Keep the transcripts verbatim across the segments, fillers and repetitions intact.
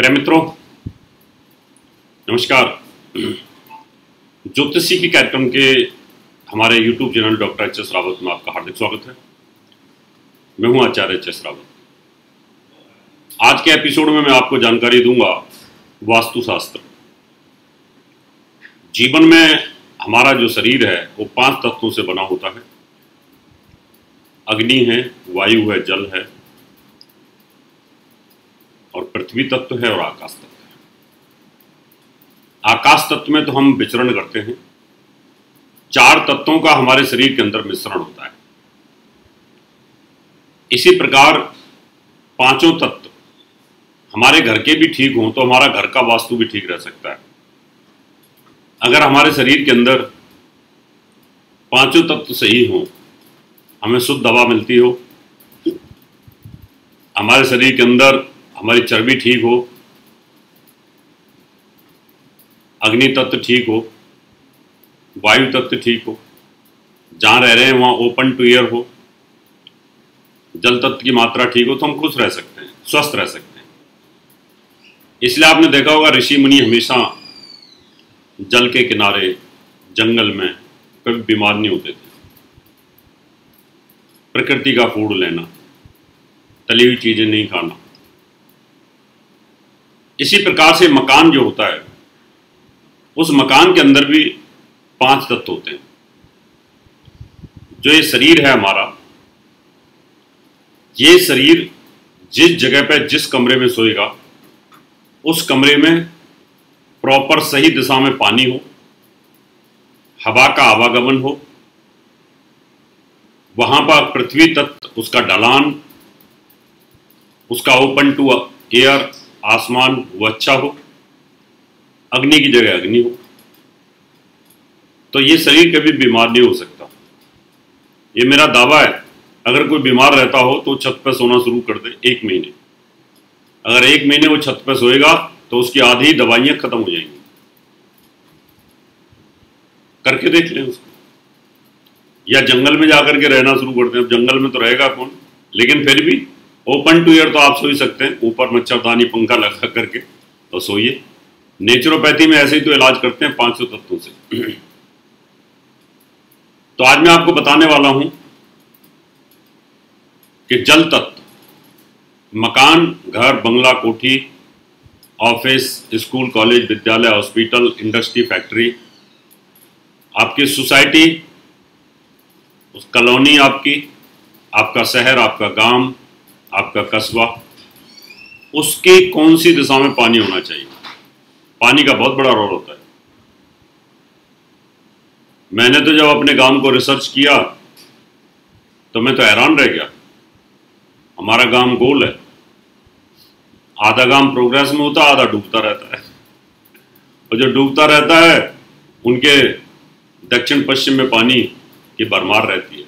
प्यारे मित्रों, नमस्कार। ज्योतिषी की कार्यक्रम के हमारे YouTube channel doctor H S Rawat में आपका हार्दिक स्वागत है। मैं हूं आचार्य एच एस रावत। आज के एपिसोड में मैं आपको जानकारी दूंगा वास्तुशास्त्र। जीवन में हमारा जो शरीर है वो पांच तत्वों से बना होता है। अग्नि है, वायु है, जल है और पृथ्वी तत्व है और आकाश तत्व है। आकाश तत्व में तो हम विचरण करते हैं। चार तत्वों का हमारे शरीर के अंदर मिश्रण होता है। इसी प्रकार पांचों तत्व हमारे घर के भी ठीक हों तो हमारा घर का वास्तु भी ठीक रह सकता है। अगर हमारे शरीर के अंदर पांचों तत्व सही हों, हमें शुद्ध हवा मिलती हो, हमारे शरीर के अंदर हमारी चर्बी ठीक हो, अग्नि तत्व ठीक हो, वायु तत्व ठीक हो, जहाँ रह रहे हैं वहाँ ओपन टू एयर हो, जल तत्व की मात्रा ठीक हो, तो हम खुश रह सकते हैं, स्वस्थ रह सकते हैं। इसलिए आपने देखा होगा ऋषि मुनि हमेशा जल के किनारे, जंगल में कभी बीमार नहीं होते थे। प्रकृति का फूड लेना, तली हुई चीजें नहीं खाना। इसी प्रकार से मकान जो होता है, उस मकान के अंदर भी पांच तत्व होते हैं। जो ये शरीर है हमारा, ये शरीर जिस जगह पे जिस कमरे में सोएगा, उस कमरे में प्रॉपर सही दिशा में पानी हो, हवा का आवागमन हो, वहां पर पृथ्वी तत्व उसका ढलान, उसका ओपन टू एयर आसमान वो अच्छा हो, अग्नि की जगह अग्नि हो, तो ये शरीर कभी बीमार नहीं हो सकता। ये मेरा दावा है। अगर कोई बीमार रहता हो तो छत पर सोना शुरू कर दे एक महीने। अगर एक महीने वो छत पर सोएगा तो उसकी आधी दवाइयां खत्म हो जाएंगी। करके देख लें उसको। या जंगल में जाकर के रहना शुरू करते हैं। जंगल में तो रहेगा कौन, लेकिन फिर भी ओपन टू एयर तो आप सो ही सकते हैं। ऊपर मच्छरदानी पंखा लगा करके तो सोइए। नेचुरोपैथी में ऐसे ही तो इलाज करते हैं पांचों तत्वों से। तो आज मैं आपको बताने वाला हूं कि जल तत्व, मकान, घर, बंगला, कोठी, ऑफिस, स्कूल, कॉलेज, विद्यालय, हॉस्पिटल, इंडस्ट्री, फैक्ट्री, आपकी सोसाइटी, उस कॉलोनी, आपकी आपका शहर, आपका गांव, आपका कस्बा, उसकी कौन सी दिशा में पानी होना चाहिए। पानी का बहुत बड़ा रोल होता है। मैंने तो जब अपने गांव को रिसर्च किया तो मैं तो हैरान रह गया। हमारा गांव गोल है। आधा गांव प्रोग्रेस में होता, आधा डूबता रहता है। और जो डूबता रहता है उनके दक्षिण पश्चिम में पानी की भरमार रहती है।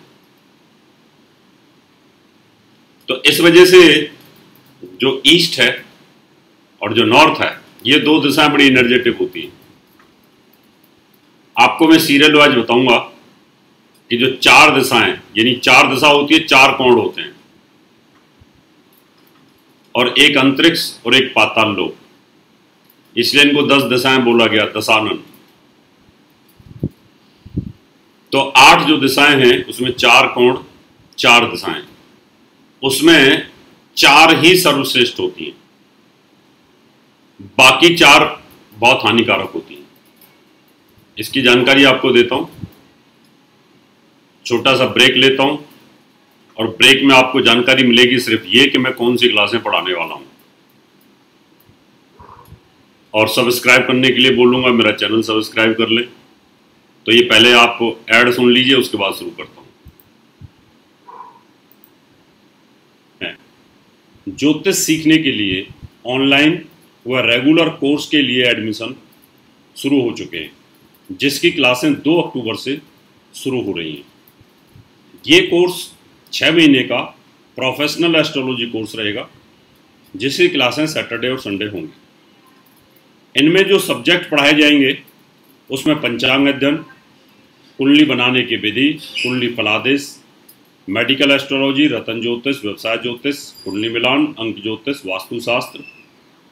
तो इस वजह से जो ईस्ट है और जो नॉर्थ है, ये दो दिशाएं बड़ी एनर्जेटिक होती हैं। आपको मैं सीरियल वाइज बताऊंगा कि जो चार दिशाएं, यानी चार दिशा होती है, चार कोण होते हैं, और एक अंतरिक्ष और एक पाताल लोक, इसलिए इनको दस दिशाएं बोला गया, दशानन। तो आठ जो दिशाएं हैं उसमें चार कोण, चार दिशाएं, उसमें चार ही सर्वश्रेष्ठ होती हैं, बाकी चार बहुत हानिकारक होती हैं। इसकी जानकारी आपको देता हूं। छोटा सा ब्रेक लेता हूं और ब्रेक में आपको जानकारी मिलेगी सिर्फ ये कि मैं कौन सी क्लासें पढ़ाने वाला हूं। और सब्सक्राइब करने के लिए बोलूंगा, मेरा चैनल सब्सक्राइब कर लें। तो ये पहले आप ऐड सुन लीजिए, उसके बाद शुरू करता हूं। ज्योतिष सीखने के लिए ऑनलाइन व रेगुलर कोर्स के लिए एडमिशन शुरू हो चुके हैं, जिसकी क्लासें दो अक्टूबर से शुरू हो रही हैं। ये कोर्स छः महीने का प्रोफेशनल एस्ट्रोलॉजी कोर्स रहेगा, जिसकी क्लासें सैटरडे और संडे होंगी। इनमें जो सब्जेक्ट पढ़ाए जाएंगे उसमें पंचांग अध्ययन, कुंडली बनाने की विधि, कुंडली फलादेश, मेडिकल एस्ट्रोलॉजी, रतन ज्योतिष, व्यवसाय ज्योतिष, कुंडली मिलान, अंक ज्योतिष, वास्तुशास्त्र,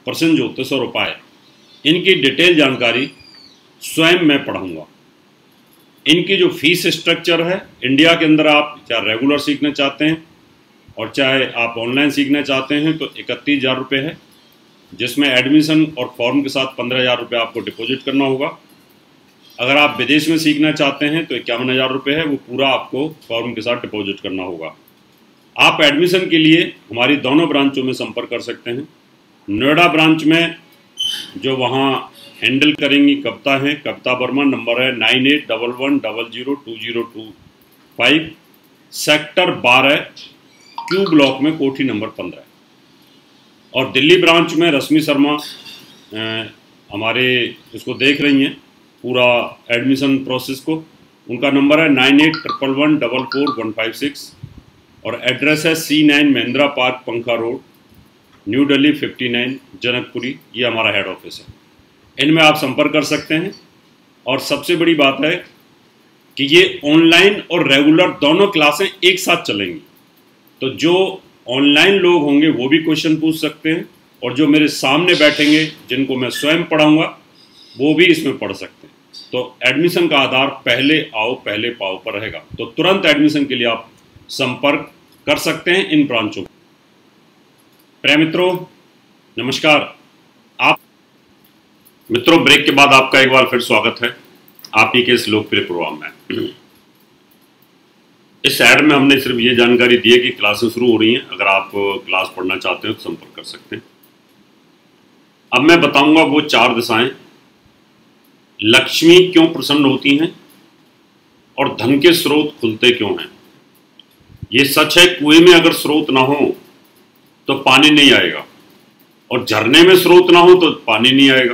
प्रसन्न ज्योतिष और उपाय, इनकी डिटेल जानकारी स्वयं मैं पढ़ाऊँगा। इनकी जो फीस स्ट्रक्चर है, इंडिया के अंदर आप चाहे रेगुलर सीखना चाहते हैं और चाहे आप ऑनलाइन सीखना चाहते हैं तो इकतीस हज़ार रुपये है, जिसमें एडमिशन और फॉर्म के साथ पंद्रह हज़ार रुपये आपको डिपॉजिट करना होगा। अगर आप विदेश में सीखना चाहते हैं तो इक्यावन हज़ार रुपये है, वो पूरा आपको फॉर्म के साथ डिपॉजिट करना होगा। आप एडमिशन के लिए हमारी दोनों ब्रांचों में संपर्क कर सकते हैं। नोएडा ब्रांच में जो वहाँ हैंडल करेंगी कविता हैं, कविता वर्मा, नंबर है nine eight double one double zero two zero two five, sector बारह, क्यू ब्लॉक में, कोठी नंबर पंद्रह। और दिल्ली ब्रांच में रश्मि शर्मा ए, हमारे इसको देख रही हैं पूरा एडमिशन प्रोसेस को। उनका नंबर है nine eight triple one double four one five six और एड्रेस है C nine Mahindra park, Pankha road, New Delhi fifty nine, Janakpuri. ये हमारा हेड ऑफिस है। इनमें आप संपर्क कर सकते हैं। और सबसे बड़ी बात है कि ये ऑनलाइन और रेगुलर दोनों क्लासें एक साथ चलेंगी, तो जो ऑनलाइन लोग होंगे वो भी क्वेश्चन पूछ सकते हैं और जो मेरे सामने बैठेंगे जिनको मैं स्वयं पढ़ाऊंगा वो भी इसमें पढ़ सकते हैं। तो एडमिशन का आधार पहले आओ पहले पाओ पर रहेगा। तो तुरंत एडमिशन के लिए आप संपर्क कर सकते हैं इन ब्रांचों। प्रिय मित्रों, नमस्कार। आप मित्रों, ब्रेक के बाद आपका एक बार फिर स्वागत है आप ही के इस लोकप्रिय प्रोग्राम में। इस ऐड में हमने सिर्फ ये जानकारी दी है कि क्लासेस शुरू हो रही हैं। अगर आप क्लास पढ़ना चाहते हो तो संपर्क कर सकते हैं। अब मैं बताऊंगा वो चार दिशाएं लक्ष्मी क्यों प्रसन्न होती हैं और धन के स्रोत खुलते क्यों हैं। ये सच है, कुएं में अगर स्रोत ना हो तो पानी नहीं आएगा और झरने में स्रोत ना हो तो पानी नहीं आएगा।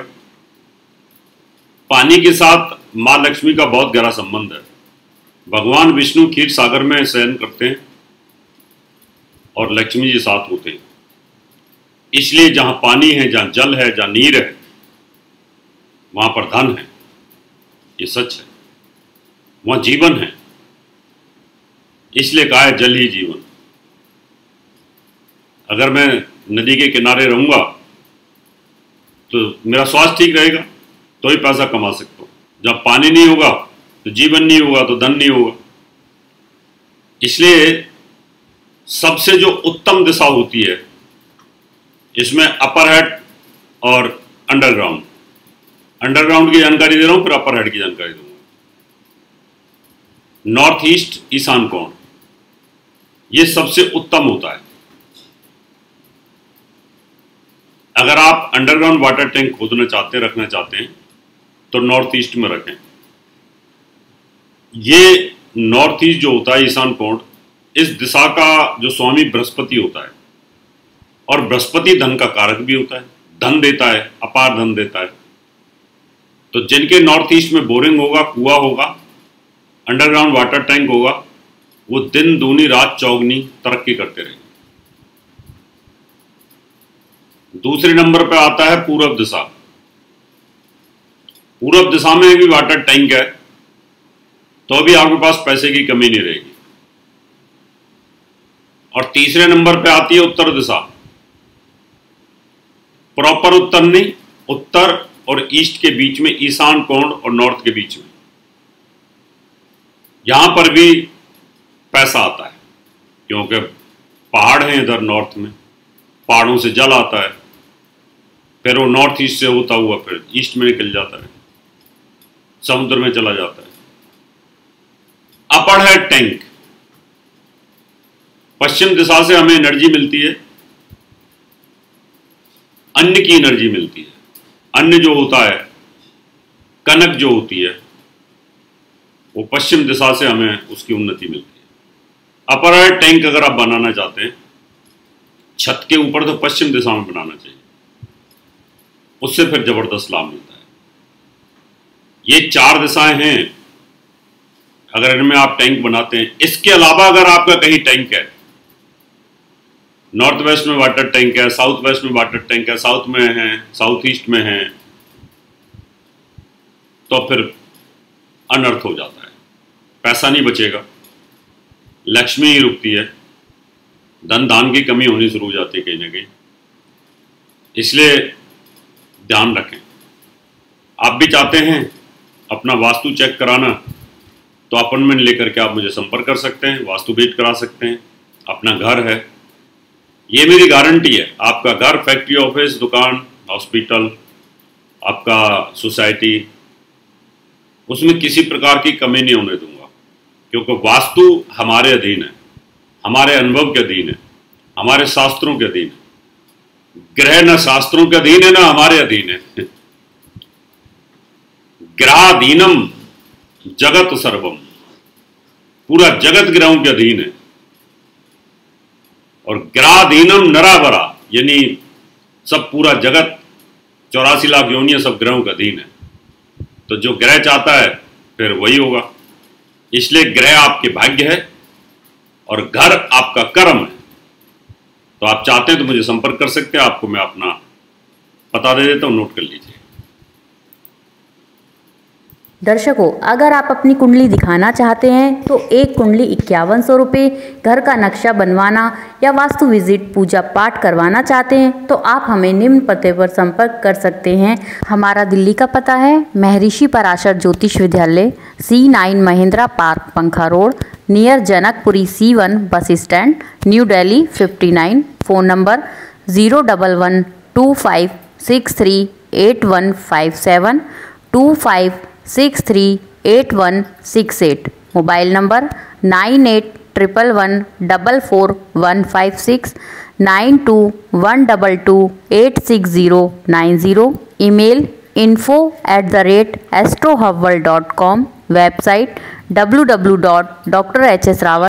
पानी के साथ मां लक्ष्मी का बहुत गहरा संबंध है। भगवान विष्णु क्षीर सागर में शयन करते हैं और लक्ष्मी जी साथ होते हैं। इसलिए जहां पानी है, जहां जल है, जहां नीर है, वहां पर धन है। ये सच है। वहां जीवन है। इसलिए कहा है जल ही जीवन। अगर मैं नदी के किनारे रहूंगा तो मेरा स्वास्थ्य ठीक रहेगा तो ही पैसा कमा सकता हूं। जब पानी नहीं होगा तो जीवन नहीं होगा, तो धन नहीं होगा। इसलिए सबसे जो उत्तम दिशा होती है इसमें अपर हेड और अंडरग्राउंड अंडरग्राउंड की जानकारी दे रहा हूं, फिर अपर हेड की जानकारी दूंगा। नॉर्थ ईस्ट, ईशान कोण, ये सबसे उत्तम होता है। अगर आप अंडरग्राउंड वाटर टैंक खोदना चाहते हैं, रखना चाहते हैं, तो नॉर्थ ईस्ट में रखें। ये नॉर्थ ईस्ट जो होता है, ईशान कोण, इस दिशा का जो स्वामी बृहस्पति होता है और बृहस्पति धन का कारक भी होता है, धन देता है, अपार धन देता है। तो जिनके नॉर्थ ईस्ट में बोरिंग होगा, कुआं होगा, अंडरग्राउंड वाटर टैंक होगा, वो दिन दूनी रात चौगनी तरक्की करते रहेंगे। दूसरे नंबर पर आता है पूरब दिशा। पूरब दिशा में भी वाटर टैंक है तो भी आपके पास पैसे की कमी नहीं रहेगी। और तीसरे नंबर पे आती है उत्तर दिशा। प्रॉपर उत्तर नहीं, उत्तर और ईस्ट के बीच में, ईशान कोण और नॉर्थ के बीच में, यहां पर भी पैसा आता है क्योंकि पहाड़ हैं इधर नॉर्थ में, पहाड़ों से जल आता है, फिर वो नॉर्थ ईस्ट से होता हुआ फिर ईस्ट में निकल जाता है, समुद्र में चला जाता है। अपर है टैंक। पश्चिम दिशा से हमें एनर्जी मिलती है, अन्न की एनर्जी मिलती है। अन्न जो होता है, कनक जो होती है, वो पश्चिम दिशा से हमें उसकी उन्नति मिलती है। अपर है टैंक अगर आप बनाना चाहते हैं छत के ऊपर, तो पश्चिम दिशा में बनाना चाहिए, उससे फिर जबरदस्त लाभ मिलता है। ये चार दिशाएं हैं अगर इनमें आप टैंक बनाते हैं। इसके अलावा अगर आपका कहीं टैंक है, नॉर्थ वेस्ट में वाटर टैंक है, साउथ वेस्ट में वाटर टैंक है, साउथ में है, साउथ ईस्ट में है, तो फिर अनर्थ हो जाता है, पैसा नहीं बचेगा, लक्ष्मी ही रुकती है, धन दान की कमी होनी शुरू हो जाती है कहीं ना कहीं। इसलिए ध्यान रखें। आप भी चाहते हैं अपना वास्तु चेक कराना, तो अपॉइंटमेंट लेकर के आप मुझे संपर्क कर सकते हैं, वास्तु भेंट करा सकते हैं। अपना घर है, ये मेरी गारंटी है, आपका घर, फैक्ट्री, ऑफिस, दुकान, हॉस्पिटल, आपका सोसाइटी, उसमें किसी प्रकार की कमी नहीं होने दूंगा, क्योंकि वास्तु हमारे अधीन है, हमारे अनुभव के अधीन है, हमारे शास्त्रों के अधीन है। ग्रह न शास्त्रों के अधीन है ना हमारे अधीन है। ग्रहाधीनम जगत सर्वम, पूरा जगत ग्रहों के अधीन है। और ग्रहाधीनम नरावरा, यानी सब पूरा जगत, चौरासी लाख योनियां सब ग्रहों के अधीन है। तो जो ग्रह चाहता है फिर वही होगा। इसलिए ग्रह आपके भाग्य है और घर आपका कर्म है। तो आप चाहते हैं तो मुझे संपर्क कर सकते हैं, आपको मैं अपना पता दे देता हूं, नोट कर लीजिए। दर्शकों, अगर आप अपनी कुंडली दिखाना चाहते हैं तो एक कुंडली इक्यावन सौ रुपये, घर का नक्शा बनवाना या वास्तु विजिट पूजा पाठ करवाना चाहते हैं तो आप हमें निम्न पते पर संपर्क कर सकते हैं। हमारा दिल्ली का पता है महर्षि Parashar Jyotish Vidyalaya, C nine Mahendra park, Pankha road, near Janakpuri, C one bus stand, New Delhi fifty nine. Phone number zero double one two five six three eight one five seven two five six three eight one six eight. Mobile number nine eight triple one double four one five six nine two one double two eight six zero nine zero. Email info at the rate astro hub world dot com. Website W W W dot doctor H S Rawat